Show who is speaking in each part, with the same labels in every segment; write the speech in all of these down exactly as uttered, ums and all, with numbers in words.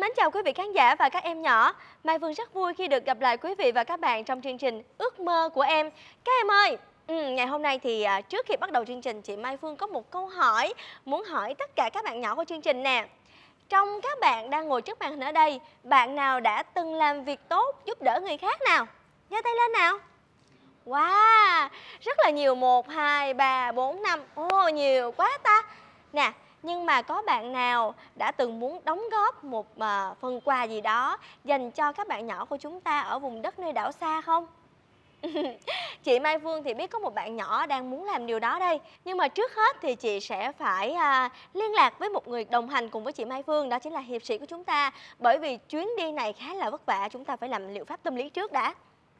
Speaker 1: mến chào quý vị khán giả và các em nhỏ. Mai Phương rất vui khi được gặp lại quý vị và các bạn trong chương trình Ước mơ của em. Các em ơi, ừ, ngày hôm nay thì à, trước khi bắt đầu chương trình, chị Mai Phương có một câu hỏi muốn hỏi tất cả các bạn nhỏ của chương trình nè. Trong các bạn đang ngồi trước màn hình ở đây, bạn nào đã từng làm việc tốt giúp đỡ người khác nào? Giơ tay lên nào. Wow, rất là nhiều. Một, hai, ba, bốn, năm. Ồ, nhiều quá ta. Nè, nhưng mà có bạn nào đã từng muốn đóng góp một uh, phần quà gì đó dành cho các bạn nhỏ của chúng ta ở vùng đất nơi đảo xa không? Chị Mai Phương thì biết có một bạn nhỏ đang muốn làm điều đó đây. Nhưng mà trước hết thì chị sẽ phải uh, liên lạc với một người đồng hành cùng với chị Mai Phương. Đó chính là hiệp sĩ của chúng ta. Bởi vì chuyến đi này khá là vất vả, chúng ta phải làm liệu pháp tâm lý trước đã.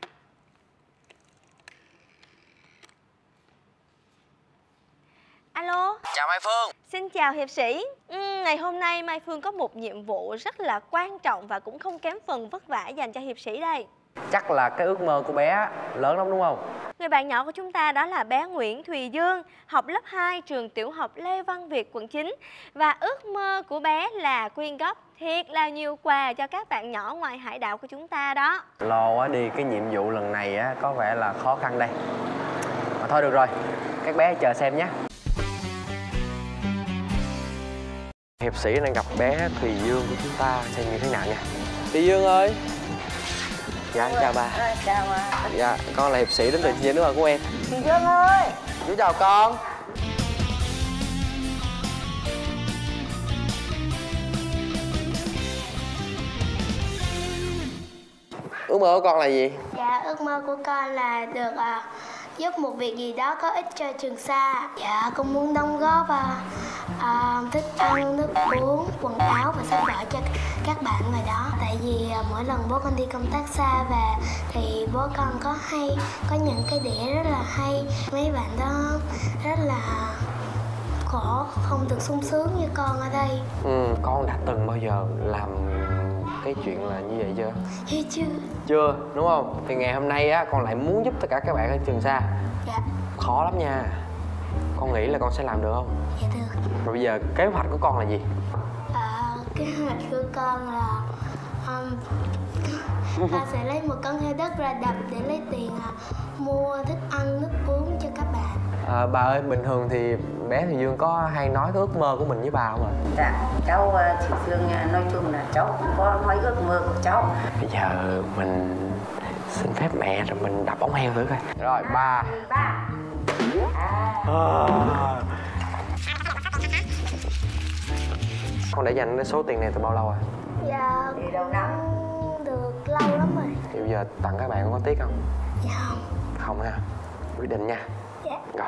Speaker 1: Alo.
Speaker 2: Chào Mai Phương.
Speaker 1: Xin chào hiệp sĩ. ừ, Ngày hôm nay Mai Phương có một nhiệm vụ rất là quan trọng và cũng không kém phần vất vả dành cho hiệp sĩ đây.
Speaker 2: Chắc là cái ước mơ của bé lớn lắm đúng không?
Speaker 1: Người bạn nhỏ của chúng ta đó là bé Nguyễn Thùy Dương, học lớp hai trường tiểu học Lê Văn Việt, quận chín. Và ước mơ của bé là quyên góp thiệt là nhiều quà cho các bạn nhỏ ngoài hải đảo của chúng ta đó.
Speaker 2: Lo quá đi, cái nhiệm vụ lần này á có vẻ là khó khăn đây. Mà thôi được rồi, các bé chờ xem nhé. Hiệp sĩ đang gặp bé Thùy Dương của chúng ta xem như thế nào nha. Thùy Dương ơi. Dạ, chào bà.
Speaker 3: À, chào bà.
Speaker 2: Dạ, con là hiệp sĩ đến từ chương trình nước của em.
Speaker 3: Thùy Dương ơi.
Speaker 2: Chú chào con. Ước mơ của con là gì?
Speaker 4: Dạ, ước mơ của con là được uh, giúp một việc gì đó có ích cho Trường Sa. Dạ, con muốn đóng góp uh, uh, thức ăn, nước uống, quần áo và sách vở cho các bạn ngoài đó. Tại vì uh, mỗi lần bố con đi công tác xa về thì bố con có hay có những cái đĩa rất là hay. Mấy bạn đó rất là khổ, không được sung sướng như con ở đây.
Speaker 2: Ừ, con đã từng bao giờ làm cái chuyện là như vậy chưa?
Speaker 4: Chưa chưa.
Speaker 2: Chưa, đúng không? Thì ngày hôm nay á, con lại muốn giúp tất cả các bạn ở Trường Sa.
Speaker 4: Dạ.
Speaker 2: Khó lắm nha. Con nghĩ là con sẽ làm được không?
Speaker 4: Dạ được.
Speaker 2: Rồi bây giờ kế hoạch của con là gì?
Speaker 4: À, kế hoạch của con là um, ta sẽ lấy một con heo đất ra đập để lấy tiền uh, mua thức ăn, nước uống cho các bạn.
Speaker 2: À, bà ơi, bình thường thì bé Thùy Dương có hay nói cái ước mơ của mình với bà không ạ?
Speaker 3: Dạ, cháu chị Dương nói chung là cháu cũng có nói ước mơ của cháu.
Speaker 2: Bây giờ mình xin phép mẹ rồi mình đập ống heo thử coi. Rồi, ba.
Speaker 3: Ba.
Speaker 2: À. Con để dành cái số tiền này từ bao lâu rồi?
Speaker 4: Dạ,
Speaker 3: Từ đầu năm.
Speaker 4: được lâu lắm rồi.
Speaker 2: Thì bây giờ tặng các bạn có tiếc không?
Speaker 4: Dạ không.
Speaker 2: Không ha. Quyết định nha.
Speaker 4: Dạ.
Speaker 2: Rồi.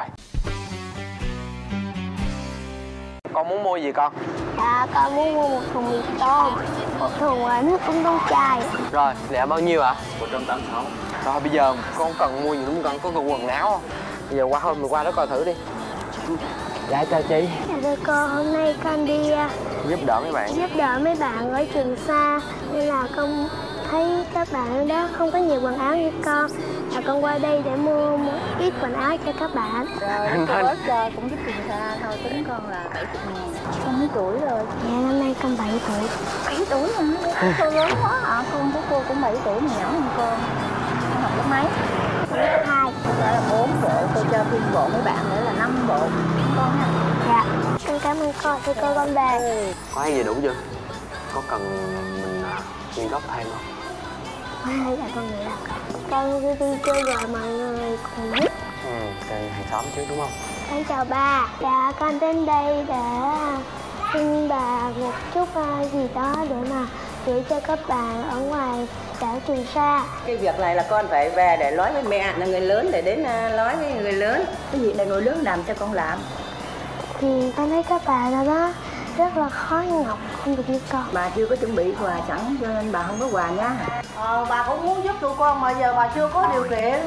Speaker 2: Con muốn mua gì con?
Speaker 4: Dạ, con muốn mua một thùng mì tôm, một thùng uh, nước uống đóng chai.
Speaker 2: Rồi, lẻ bao nhiêu ạ? một trăm tám mươi sáu. Rồi bây giờ con cần mua gì đúng không? Có cần quần áo không? Bây giờ qua hôm mình qua đó coi thử đi. Dạ chào chị.
Speaker 4: Dạ thưa cô, hôm nay con đi uh,
Speaker 2: Giúp đỡ mấy bạn.
Speaker 4: giúp đỡ mấy bạn ở Trường Sa, nên là con thấy các bạn ở đó không có nhiều quần áo như con, và con qua đây để mua một ít quần áo cho các bạn.
Speaker 3: Rồi, cô ớt cho cũng giúp Trường Sa thôi, tính con là bảy mươi ngàn. Con mấy tuổi rồi?
Speaker 4: Dạ, năm nay con bảy tuổi.
Speaker 3: bảy tuổi hả? Cô lớn quá hả? Con của cô cũng bảy tuổi mà nhỏ hơn con. Con học lớp mấy?
Speaker 4: Lớp hai.
Speaker 3: Có phải là bốn bộ, cô cho thêm bộ mấy bạn nữa là năm bộ. Con ha?
Speaker 4: Dạ, con cảm ơn cô, thưa cô con về.
Speaker 2: Có hay gì đủ chưa? Có cần mình quyên góp thêm không?
Speaker 4: Hay là con nghĩ là con đi đi chơi rồi mọi người cùng giúp.
Speaker 2: Ừ, cây hàng xóm chứ đúng không?
Speaker 4: Con chào ba. Dạ, con đến đây để xin bà một chút uh, gì đó để mà gửi cho các bạn ở ngoài đảo Trường Sa.
Speaker 3: Cái việc này là con phải về để nói với mẹ là người lớn, để đến uh, nói với người lớn. Cái việc này người lớn làm cho con làm.
Speaker 4: Thì con thấy các bạn ở đó rất là khó nhọc, không được như con.
Speaker 3: Bà chưa có chuẩn bị quà sẵn cho nên bà không có quà nhá. Ờ, bà cũng muốn giúp tụi con mà giờ bà chưa có điều kiện.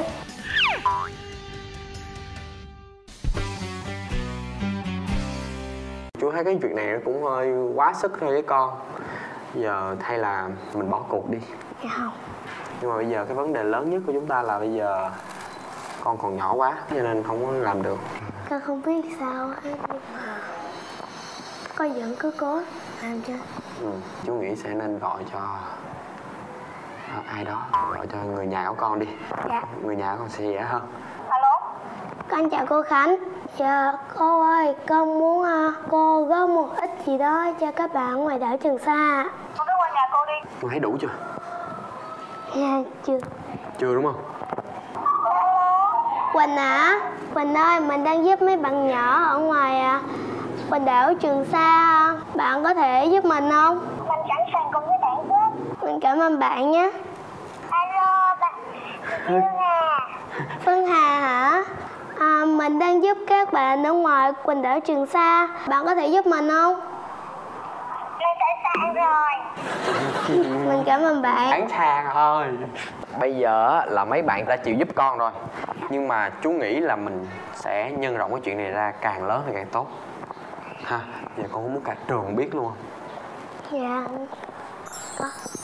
Speaker 2: Chú thấy cái việc này nó cũng hơi quá sức thôi với con. Giờ hay là mình bỏ cuộc đi.
Speaker 4: Dạ không.
Speaker 2: Nhưng mà bây giờ cái vấn đề lớn nhất của chúng ta là bây giờ con còn nhỏ quá cho nên không có làm được.
Speaker 4: Con không biết sao hết. con vẫn cứ cố làm cho.
Speaker 2: Ừ, chú nghĩ sẽ nên gọi cho à, ai đó, gọi cho người nhà của con đi.
Speaker 4: Dạ.
Speaker 2: Người nhà của con sẽ dễ hơn.
Speaker 4: Con chào cô Khánh. Dạ cô ơi, con muốn uh, cô góp một ít gì đó cho các bạn ngoài đảo Trường Sa.
Speaker 5: Con cứ qua nhà cô đi.
Speaker 2: Con thấy đủ chưa?
Speaker 4: Dạ chưa.
Speaker 2: Chưa đúng không?
Speaker 4: Quỳnh à, Quỳnh ơi, mình đang giúp mấy bạn nhỏ ở ngoài à, quần đảo Trường Sa. Bạn có thể giúp mình không?
Speaker 5: Mình sẵn sàng cùng với bạn giúp.
Speaker 4: Mình cảm ơn bạn nhé.
Speaker 5: Alo, bạn Phương Hà.
Speaker 4: Phương Hà hả? À, mình đang giúp các bạn ở ngoài quần đảo Trường Sa. Bạn có thể giúp mình không?
Speaker 5: Mình sẵn sàng rồi.
Speaker 4: Mình cảm ơn bạn.
Speaker 2: Sẵn sàng thôi. Bây giờ là mấy bạn đã chịu giúp con rồi, nhưng mà chú nghĩ là mình sẽ nhân rộng cái chuyện này ra, càng lớn thì càng tốt ha. Giờ con có muốn cả trường biết luôn không?
Speaker 4: Dạ có.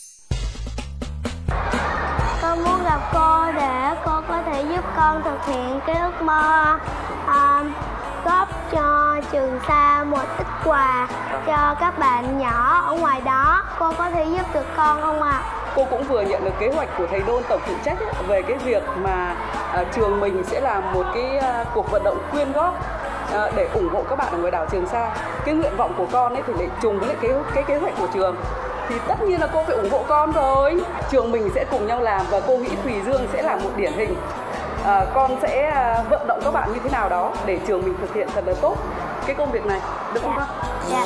Speaker 4: Con muốn gặp cô để cô có thể giúp con thực hiện cái ước mơ à, góp cho Trường Sa một ít quà cho các bạn nhỏ ở ngoài đó. Cô có thể giúp được con không ạ? À?
Speaker 6: Cô cũng vừa nhận được kế hoạch của thầy Đôn tổng phụ trách ấy, về cái việc mà à, trường mình sẽ làm một cái à, cuộc vận động quyên góp à, để ủng hộ các bạn ở ngoài đảo Trường Sa. Cái nguyện vọng của con ấy thì lại trùng với lại cái cái kế hoạch của trường. Thì tất nhiên là cô phải ủng hộ con rồi. Trường mình sẽ cùng nhau làm và cô nghĩ Thùy Dương sẽ là một điển hình. À, con sẽ à, vận động các bạn như thế nào đó để trường mình thực hiện thật là tốt cái công việc này, được không con?
Speaker 4: Dạ.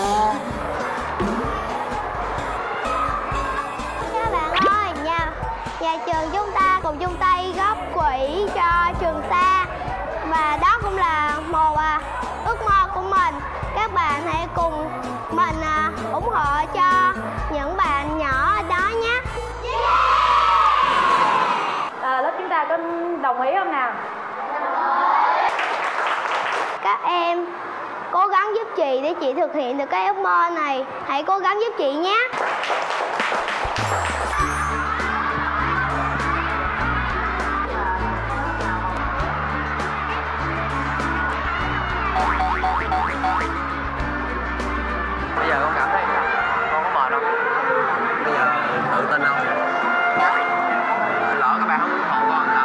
Speaker 4: Các bạn ơi, nhà, nhà trường chúng ta cùng chung tay góp quỹ cho Trường Sa. Và đó cũng là một à, ước mơ của mình. Các bạn hãy cùng mình à, ủng hộ cho những bạn nhỏ ở đó nhé.
Speaker 7: À, lớp chúng ta có đồng ý không nào?
Speaker 4: Các em cố gắng giúp chị để chị thực hiện được cái ước mơ này. Hãy cố gắng giúp chị nhé.
Speaker 2: Bây giờ con cảm thấy con có mệt không? Bây giờ tự tin không? Lỡ các bạn không ủng hộ con sao?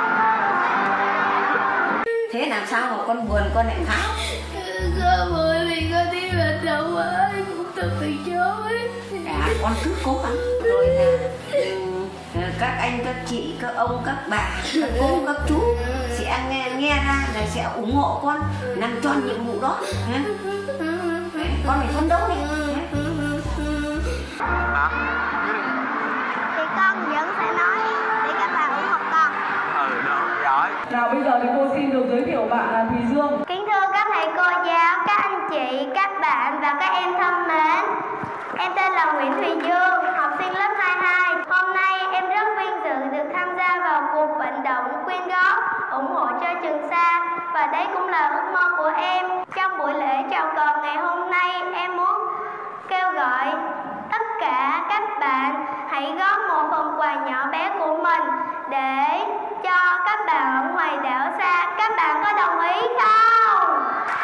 Speaker 3: Thế làm sao mà con buồn con lại khóc?
Speaker 4: Con buồn thì con đi vận động ơi, cũng thật từ chối.
Speaker 3: Dạ, con cứ cố gắng rồi là ừ, các anh, các chị, các ông, các bà, các cô, các chú sẽ nghe, nghe ra là sẽ ủng hộ con làm tròn nhiệm vụ đó. Hả? Con phải phấn đấu đi.
Speaker 2: Hả?
Speaker 4: Thì con vẫn sẽ nói để các bạn ủng hộ con.
Speaker 2: Ừ, được, giỏi.
Speaker 6: Nào bây giờ thì cô xin được giới thiệu bạn là Thùy Dương.
Speaker 4: Kính thưa các thầy cô giáo, các anh chị, các bạn và các em thân mến. Em tên là Nguyễn Thùy Dương, học sinh lớp hai mươi hai. Hôm nay em rất vinh dự được tham gia vào cuộc vận động quyên góp ủng hộ cho Trường Sa. Và đây cũng là ước mơ của em. Trong buổi lễ chào cờ ngày hôm nay, em muốn kêu gọi tất cả các bạn hãy góp một phần quà nhỏ bé của mình để cho các bạn ở ngoài đảo xa. Các bạn có đồng ý không?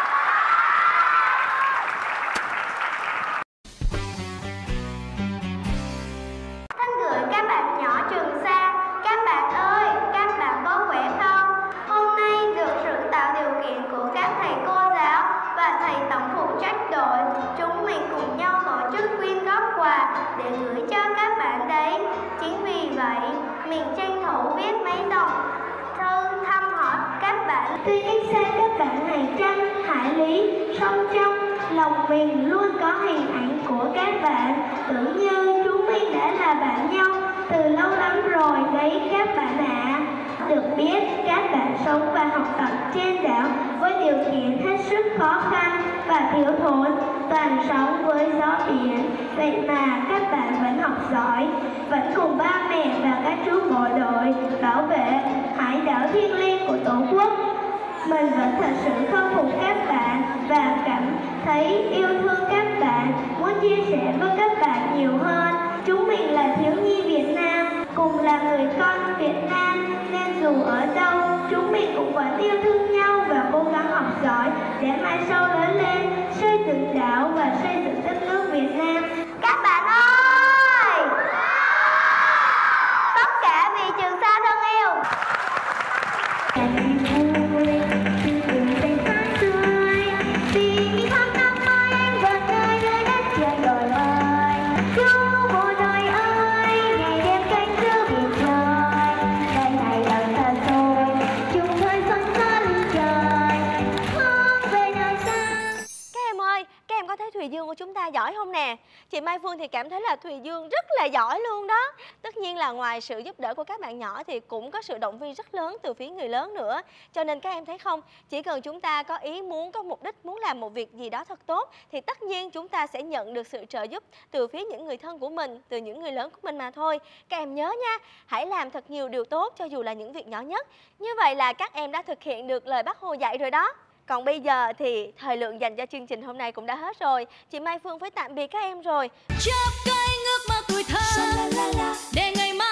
Speaker 4: Thân gửi các bạn nhỏ Trường Sa. Các bạn ơi, các bạn có khỏe không? Hôm nay được sự tạo điều kiện của các thầy cô giáo và thầy tổng phụ trách đội, chúng mình cùng nhau tổ chức quyên góp quà để gửi cho các bạn đấy. Chính vì vậy, mình tranh thủ viết mấy dòng thư thăm hỏi các bạn. Tuy cách xa các bạn hàng trăm hải lý, song trong lòng mình luôn có hình ảnh của các bạn. Tưởng như chúng mình đã là bạn nhau từ lâu lắm rồi đấy các bạn ạ. À. Được biết các bạn sống và học tập trên đảo với điều kiện hết sức khó khăn và thiếu thốn, toàn sống với gió biển. Vậy mà các bạn vẫn học giỏi, vẫn cùng ba mẹ và các chú bộ đội bảo vệ hải đảo thiêng liêng của Tổ quốc. Mình vẫn thật sự khâm phục các bạn và cảm thấy yêu thương các bạn, muốn chia sẻ với các bạn nhiều hơn. Chúng mình là thiếu nhi Việt Nam, cùng là người con Việt Nam, nên dù ở đâu, chúng mình cũng vẫn yêu thương nhau và cố gắng học giỏi để mai sau lớn lên, xây dựng đảo và xây dựng đất
Speaker 1: Thùy Dương của chúng ta giỏi không nè? Chị Mai Phương thì cảm thấy là Thùy Dương rất là giỏi luôn đó. Tất nhiên là ngoài sự giúp đỡ của các bạn nhỏ thì cũng có sự động viên rất lớn từ phía người lớn nữa. Cho nên các em thấy không, chỉ cần chúng ta có ý muốn, có mục đích muốn làm một việc gì đó thật tốt thì tất nhiên chúng ta sẽ nhận được sự trợ giúp từ phía những người thân của mình, từ những người lớn của mình mà thôi. Các em nhớ nha, hãy làm thật nhiều điều tốt cho dù là những việc nhỏ nhất. Như vậy là các em đã thực hiện được lời Bác Hồ dạy rồi đó. Còn bây giờ thì thời lượng dành cho chương trình hôm nay cũng đã hết rồi. Chị Mai Phương phải tạm biệt các em rồi.
Speaker 8: Cho cái ước mơ tuổi thơ để ngày mai